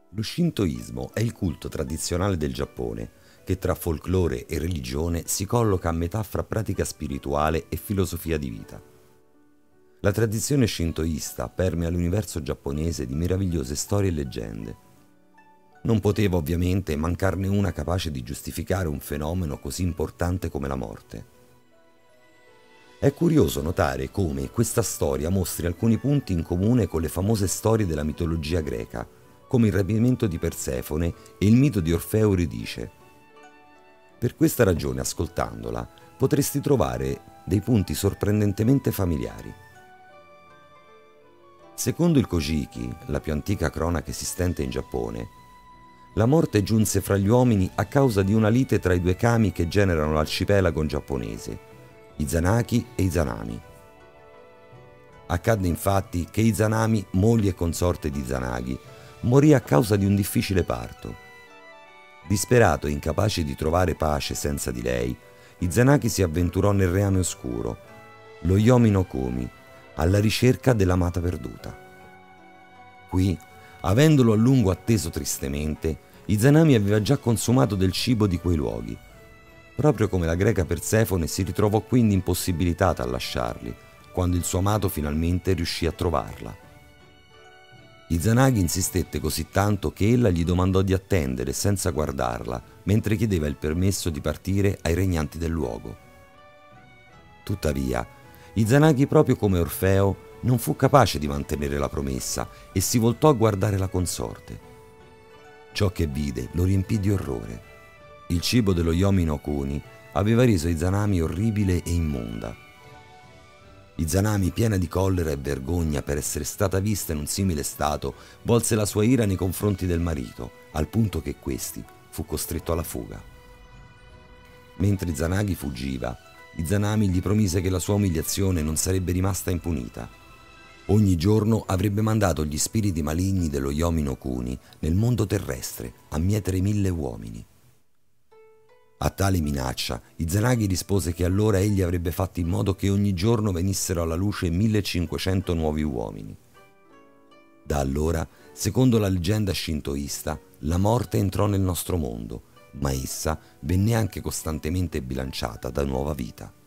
Lo shintoismo è il culto tradizionale del Giappone, che tra folklore e religione si colloca a metà fra pratica spirituale e filosofia di vita. La tradizione shintoista permea l'universo giapponese di meravigliose storie e leggende. Non poteva ovviamente mancarne una capace di giustificare un fenomeno così importante come la morte. È curioso notare come questa storia mostri alcuni punti in comune con le famose storie della mitologia greca, come il rapimento di Persefone e il mito di Orfeo e Euridice. Per questa ragione, ascoltandola, potresti trovare dei punti sorprendentemente familiari. Secondo il Kojiki, la più antica cronaca esistente in Giappone, la morte giunse fra gli uomini a causa di una lite tra i due kami che generano l'arcipelago giapponese, Izanagi e Izanami. Accadde infatti che Izanami, moglie e consorte di Izanagi, morì a causa di un difficile parto. Disperato e incapace di trovare pace senza di lei, Izanagi si avventurò nel reame oscuro, lo Yomi no Kumi, alla ricerca dell'amata perduta. Qui, avendolo a lungo atteso tristemente, Izanami aveva già consumato del cibo di quei luoghi. Proprio come la greca Persefone si ritrovò quindi impossibilitata a lasciarli, quando il suo amato finalmente riuscì a trovarla. Izanagi insistette così tanto che ella gli domandò di attendere senza guardarla, mentre chiedeva il permesso di partire ai regnanti del luogo. Tuttavia, Izanagi, proprio come Orfeo, non fu capace di mantenere la promessa e si voltò a guardare la consorte. Ciò che vide lo riempì di orrore. Il cibo dello Yomi no Kuni aveva reso Izanami orribile e immonda. Izanami, piena di collera e vergogna per essere stata vista in un simile stato, volse la sua ira nei confronti del marito, al punto che questi fu costretto alla fuga. Mentre Izanagi fuggiva, Izanami gli promise che la sua umiliazione non sarebbe rimasta impunita. Ogni giorno avrebbe mandato gli spiriti maligni dello Yomi no Kuni nel mondo terrestre a mietere 1000 uomini. A tale minaccia, Izanagi rispose che allora egli avrebbe fatto in modo che ogni giorno venissero alla luce 1500 nuovi uomini. Da allora, secondo la leggenda shintoista, la morte entrò nel nostro mondo, ma essa venne anche costantemente bilanciata da nuova vita.